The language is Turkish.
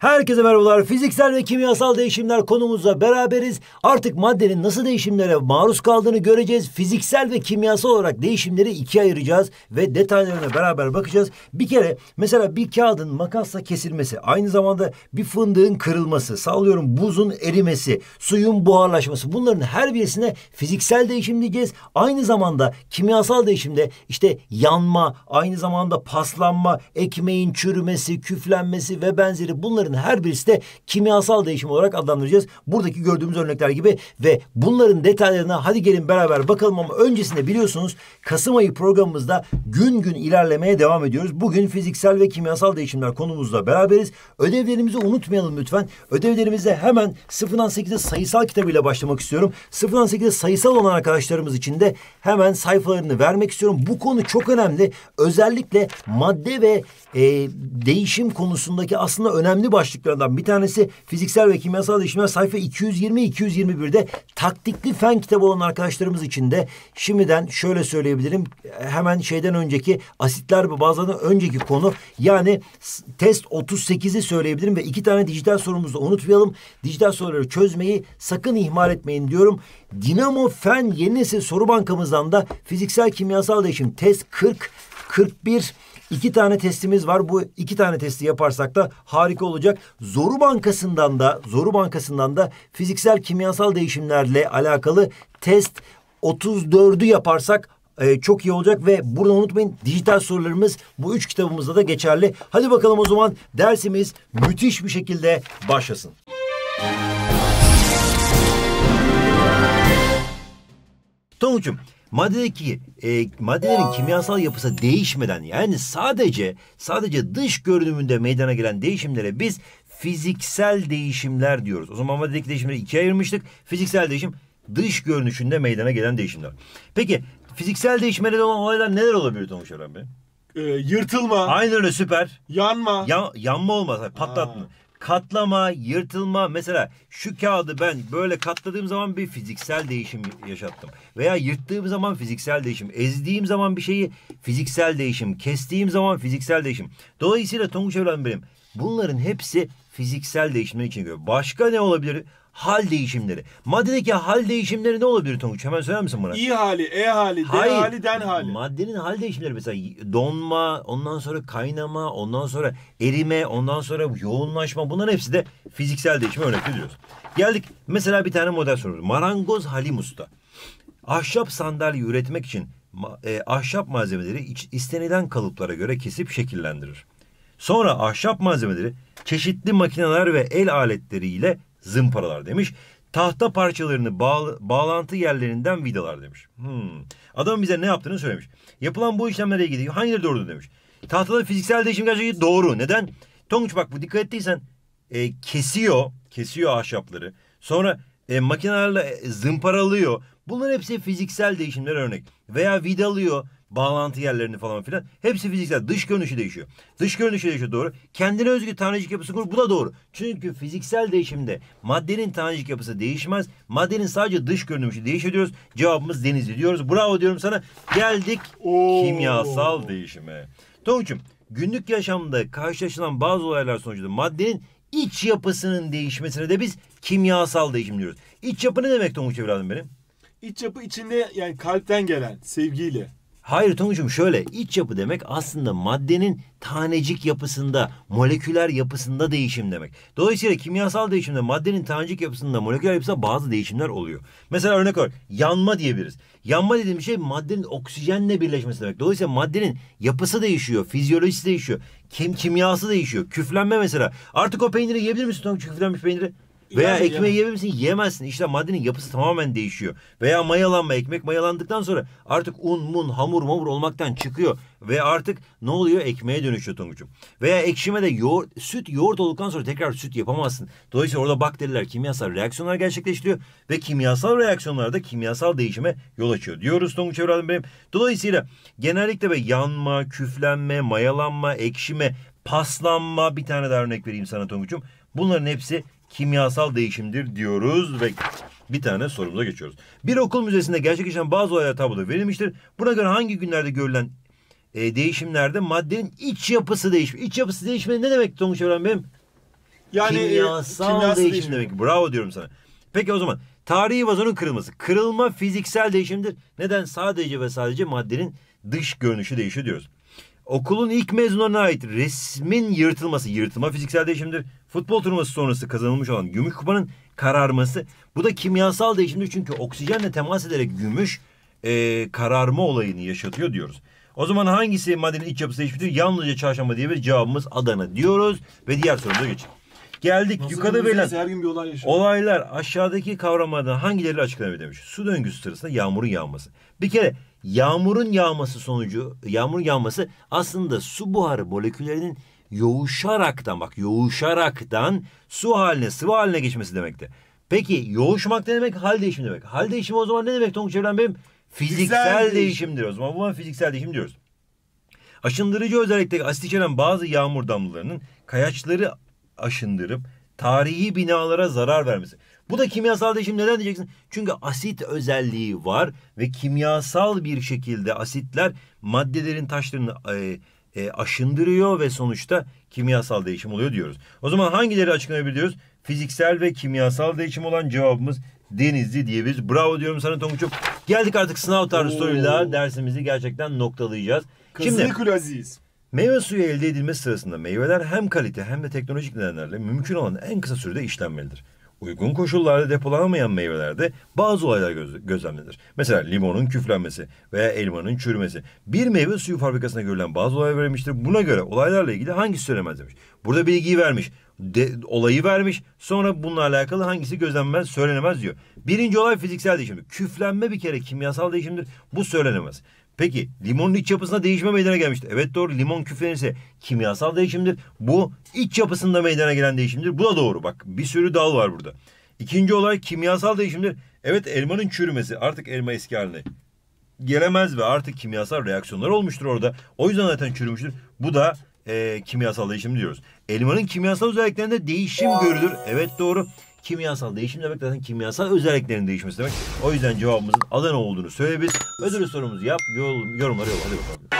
Herkese merhabalar. Fiziksel ve kimyasal değişimler konumuzla beraberiz. Artık maddenin nasıl değişimlere maruz kaldığını göreceğiz. Fiziksel ve kimyasal olarak değişimleri ikiye ayıracağız ve detaylarına beraber bakacağız. Bir kere mesela bir kağıdın makasla kesilmesi, aynı zamanda bir fındığın kırılması, sallıyorum buzun erimesi, suyun buharlaşması, bunların her birisine fiziksel değişim diyeceğiz. Aynı zamanda kimyasal değişimde işte yanma, aynı zamanda paslanma, ekmeğin çürümesi, küflenmesi ve benzeri, bunların her birisi de kimyasal değişim olarak adlandıracağız. Buradaki gördüğümüz örnekler gibi ve bunların detaylarına hadi gelin beraber bakalım, ama öncesinde biliyorsunuz Kasım ayı programımızda gün gün ilerlemeye devam ediyoruz. Bugün fiziksel ve kimyasal değişimler konumuzla beraberiz. Ödevlerimizi unutmayalım lütfen. Ödevlerimize hemen 0'dan 8'e sayısal kitabıyla başlamak istiyorum. 0'dan 8'e sayısal olan arkadaşlarımız için de hemen sayfalarını vermek istiyorum. Bu konu çok önemli. Özellikle madde ve değişim konusundaki aslında önemli başlıklardan bir tanesi fiziksel ve kimyasal değişimler. Sayfa 220-221'de taktikli fen kitabı olan arkadaşlarımız için de şimdiden şöyle söyleyebilirim. Hemen şeyden önceki asitler ve bazılarından önceki konu, yani test 38'i söyleyebilirim ve 2 tane dijital sorumuzu da unutmayalım. Dijital soruları çözmeyi sakın ihmal etmeyin diyorum. Dinamo Fen yeni nesil soru bankamızdan da fiziksel kimyasal değişim test 40-41 2 tane testimiz var. Bu 2 tane testi yaparsak da harika olacak. Zoru Bankası'ndan da fiziksel kimyasal değişimlerle alakalı test 34'ü yaparsak çok iyi olacak ve burada unutmayın, dijital sorularımız bu 3 kitabımızda da geçerli. Hadi bakalım o zaman dersimiz müthiş bir şekilde başlasın. Tonguç'um, maddelerin kimyasal yapısı değişmeden, yani sadece dış görünümünde meydana gelen değişimlere biz fiziksel değişimler diyoruz. O zaman maddedeki değişimleri ikiye ayırmıştık. Fiziksel değişim dış görünüşünde meydana gelen değişimler. Peki fiziksel değişimlerde olan olaylar neler olabilir Tonguç Evren Bey? Yırtılma. Aynen öyle, süper. Yanma. Yanma olmaz, patlatma. Katlama, yırtılma. Mesela şu kağıdı ben böyle katladığım zaman bir fiziksel değişim yaşattım. Veya yırttığım zaman fiziksel değişim. Ezdiğim zaman bir şeyi fiziksel değişim. Kestiğim zaman fiziksel değişim. Dolayısıyla Tonguç Evren benim, bunların hepsi fiziksel değişimler için geliyor. Başka ne olabilir? Hal değişimleri. Maddedeki hal değişimleri ne olabilir Tonguç? Hemen söyler misin bana? İ hali, E hali, D hali, den hali. Maddenin hal değişimleri mesela donma, ondan sonra kaynama, ondan sonra erime, ondan sonra yoğunlaşma, bunların hepsi de fiziksel değişime örnek veriyoruz. Geldik mesela bir tane model sorumuz. Marangoz Halim Usta ahşap sandalye üretmek için ahşap malzemeleri istenilen kalıplara göre kesip şekillendirir. Sonra ahşap malzemeleri çeşitli makineler ve el aletleriyle zımparalar demiş. Tahta parçalarını bağlantı yerlerinden vidalar demiş. Adam bize ne yaptığını söylemiş. Yapılan bu işlemlere ilgili hangileri doğrudur demiş. Tahtada fiziksel değişim gerçekten doğru. Neden? Tonguç bak, bu dikkat ettiysen kesiyor ahşapları. Sonra makinelerle zımparalıyor. Bunların hepsi fiziksel değişimler örnek. Veya vidalıyor bağlantı yerlerini falan filan. Hepsi fiziksel. Dış görünüşü değişiyor. Dış görünüşü değişiyor, doğru. Kendine özgü tanecik yapısı kur. Bu da doğru. Çünkü fiziksel değişimde maddenin tanecik yapısı değişmez. Maddenin sadece dış görünüşü değişiyor diyoruz. Cevabımız Denizli diyoruz. Bravo diyorum sana. Geldik kimyasal değişime. Tonguç'um, günlük yaşamda karşılaşılan bazı olaylar sonucunda maddenin iç yapısının değişmesine de biz kimyasal değişim diyoruz. İç yapı ne demek Tonguç evladım benim? İç yapı içinde, yani kalpten gelen sevgiyle. Hayır Tonguç'um, şöyle, iç yapı demek aslında maddenin tanecik yapısında, moleküler yapısında değişim demek. Dolayısıyla kimyasal değişimde maddenin tanecik yapısında, moleküler yapısında bazı değişimler oluyor. Mesela örnek olarak yanma diyebiliriz. Yanma dediğim şey maddenin oksijenle birleşmesi demek. Dolayısıyla maddenin yapısı değişiyor, fizyolojisi değişiyor, kimyası değişiyor. Küflenme mesela. Artık o peyniri yiyebilir misin Tonguç, küflenmiş peyniri? Veya ekmeği yiyebilir misin? Yemezsin. İşte maddenin yapısı tamamen değişiyor. Veya mayalanma, ekmek mayalandıktan sonra artık un, hamur olmaktan çıkıyor. Ve artık ne oluyor? Ekmeğe dönüşüyor Tonguç'um. Veya ekşime de yoğurt olduktan sonra tekrar süt yapamazsın. Dolayısıyla orada bakteriler kimyasal reaksiyonlar gerçekleştiriyor. Ve kimyasal reaksiyonlarda kimyasal değişime yol açıyor diyoruz Tonguç evladım benim. Dolayısıyla genellikle yanma, küflenme, mayalanma, ekşime, paslanma, bir tane daha örnek vereyim sana Tonguç'um. Bunların hepsi kimyasal değişimdir diyoruz ve bir tane sorumuza geçiyoruz. Bir okul müzesinde gerçekleşen bazı olaylar tabloda verilmiştir. Buna göre hangi günlerde görülen değişimlerde maddenin iç yapısı değişmiş? İç yapısı değişmesi ne demek Tonguç Evren benim? Yani kimyasal değişim demek. Bravo diyorum sana. Peki o zaman tarihi vazonun kırılması. Kırılma fiziksel değişimdir. Neden? Sadece ve sadece maddenin dış görünüşü değişiyor diyoruz. Okulun ilk mezunlarına ait resmin yırtılması. Yırtılma fiziksel değişimdir. Futbol turnuvası sonrası kazanılmış olan gümüş kupanın kararması. Bu da kimyasal değişimdir. Çünkü oksijenle temas ederek gümüş kararma olayını yaşatıyor diyoruz. O zaman hangisi maddenin iç yapısı değişmiştir? Yalnızca çarşamba diye bir cevabımız Adana diyoruz. Ve diğer sorumuza geçelim. Geldik nasıl yukarıda verilen her gün bir olay olaylar aşağıdaki kavramlardan hangileriyle açıklanabilir demiş. Su döngüsü sırasında yağmurun yağması. Bir kere yağmurun yağması aslında su buharı moleküllerinin yoğuşaraktan su haline, sıvı haline geçmesi demekti. Peki yoğuşmak ne demek? Hal değişimi demek. Hal değişimi o zaman ne demek Tonguç Evren benim? Fiziksel değişimdir o zaman. Buna fiziksel değişim diyoruz. Aşındırıcı özellikteki asit içeren bazı yağmur damlalarının kayaçları aşındırıp tarihi binalara zarar vermesi. Bu da kimyasal değişim. Neden diyeceksin? Çünkü asit özelliği var ve kimyasal bir şekilde asitler maddelerin taşlarını aşındırıyor ve sonuçta kimyasal değişim oluyor diyoruz. O zaman hangileri açıklanabiliyoruz? Fiziksel ve kimyasal değişim olan cevabımız Denizli diyebiliriz. Bravo diyorum sana Tonguç'um. Geldik artık sınav tarzı soruyla dersimizi gerçekten noktalayacağız. Şimdi Aziz. meyve suyu elde edilmesi sırasında meyveler hem kalite hem de teknolojik nedenlerle mümkün olan en kısa sürede işlenmelidir. Uygun koşullarda depolanamayan meyvelerde bazı olaylar gözlemlenir. Mesela limonun küflenmesi veya elmanın çürümesi. Bir meyve suyu fabrikasında görülen bazı olaylar verilmiştir. Buna göre olaylarla ilgili hangisi söylemez demiş. Burada bilgiyi vermiş. Olayı vermiş. Sonra bununla alakalı hangisi gözlenmez, söylenemez diyor. Birinci olay fiziksel değişimdir. Küflenme bir kere kimyasal değişimdir. Bu söylenemez. Peki limonun iç yapısında değişme meydana gelmiştir. Evet doğru, limon küflenirse kimyasal değişimdir. Bu iç yapısında meydana gelen değişimdir. Bu da doğru. Bak bir sürü dal var burada. İkinci olay kimyasal değişimdir. Evet elmanın çürümesi, artık elma eski haline gelemez ve artık kimyasal reaksiyonlar olmuştur orada. O yüzden zaten çürümüştür. Bu da kimyasal değişim diyoruz. Elmanın kimyasal özelliklerinde değişim görülür. Evet doğru. Kimyasal değişim demek zaten kimyasal özelliklerin değişmesi demek. O yüzden cevabımızın Adana olduğunu söyleyebiliriz. Ödül sorumuzu yap, yorumları yolla. Hadi bakalım.